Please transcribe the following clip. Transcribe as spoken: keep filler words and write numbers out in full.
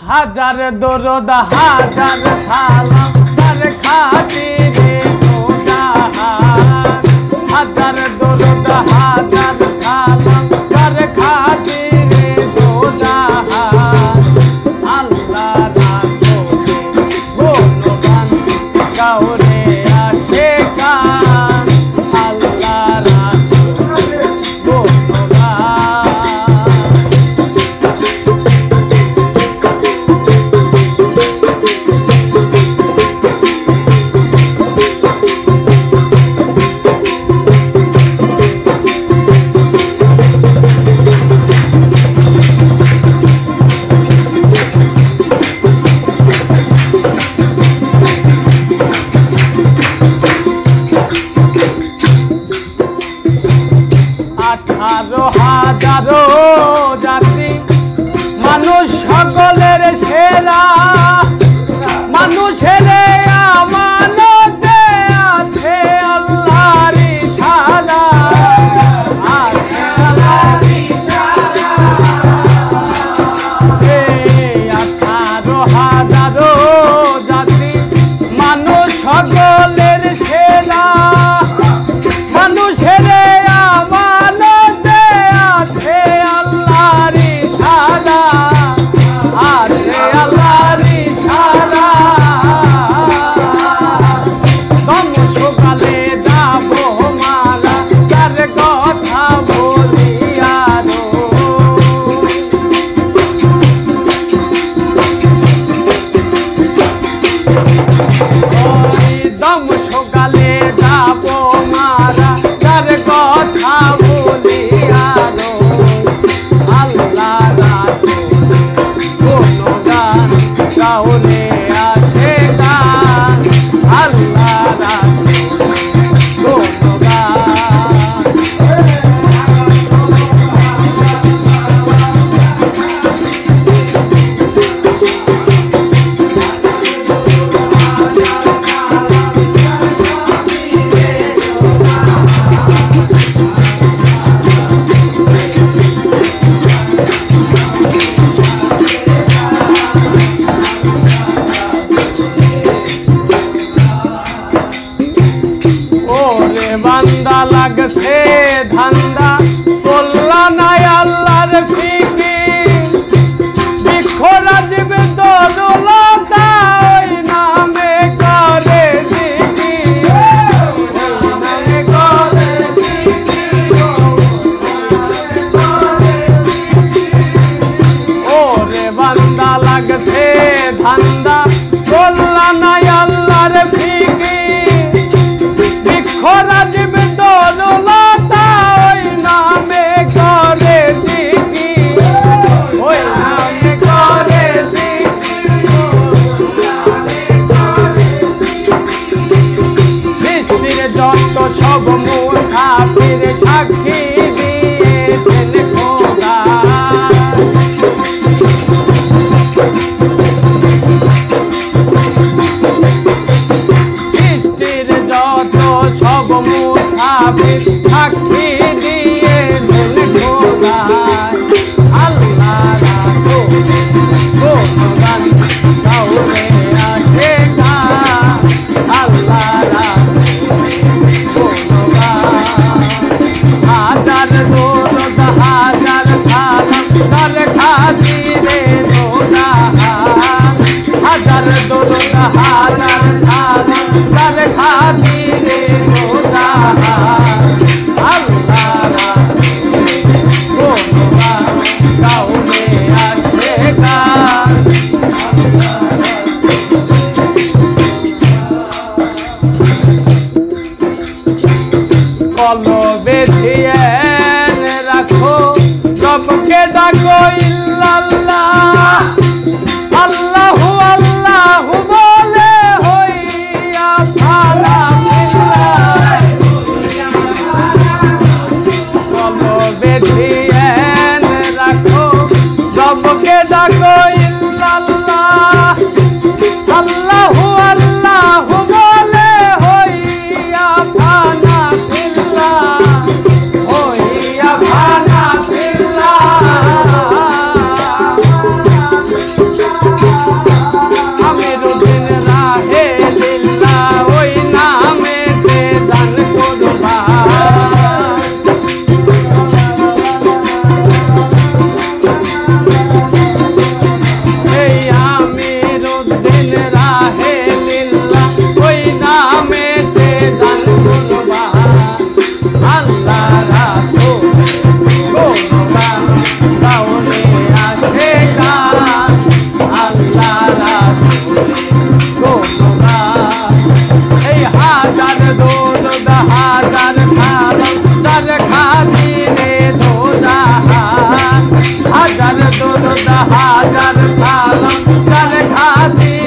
হাজার দরুদ হাজার সালাম তার খাতিরে দো জাহান হাজার দরুদ হাজার সালাম তার খাতিরে দো জাহান আল্লাহ রাসূলের গুণগান গাওরে আশিকান আল্লাহ রাসূলের গুণগান আঠারো হাজারো জাতি মানুষ সকলের সেরা মানুষের আমানতে আছে আল্লাহর ইশারা আছে আল্লাহর ইশারা এই আঠারো হাজারো জাতি মানুষ সকলের সেরা মানুষের বান্দা লাগছে ধান্দা করলা নাই আল্লাহর ফিকির বৃক্ষ রাজীব দরুলতা ওই নামে করে জিকির ওই নামে করে ওরে বান্দা লাগছে ধান্দা করলা নাই আল্লাহর ফিকির বৃক্ষ রাজীব দরুলতা ওই নামে করে জিকির ওই নামে করে সৃষ্টির যত সব মুসাফির সাক্ষী দিয়েছেন খোদা সৃষ্টির যত সব মুসাফির সাক্ষী দিয়েছেন খোদা আল্লাহ রাসূলের গুণগান গাওরে আশিকান আল্লাহ রাসূলের গুণগান হাজার দরুদ হাজার সালাম তার খাতিরে দো জাহান হাজার দরুদ হাজার সালাম তার খাতিরে দো জাহান আল্লাহ রাসূলের গুণগান গাওরে আশিকান কলবে ধ্যান রাখো রবকে ডাকো ইল্লাল্লাহ আল্লাহু আল্লাহু বলে হইয়া ফালা বিল্লাহ কলবে ধ্যান রাখো রবকে ডাকো ইল্লাল্লাহ আল্লাহু আল্লাহু বলে হইয়া ফানা বিল্লাহ হইয়া ফানা বিল্লাহ হাজার সালাম তার খাতি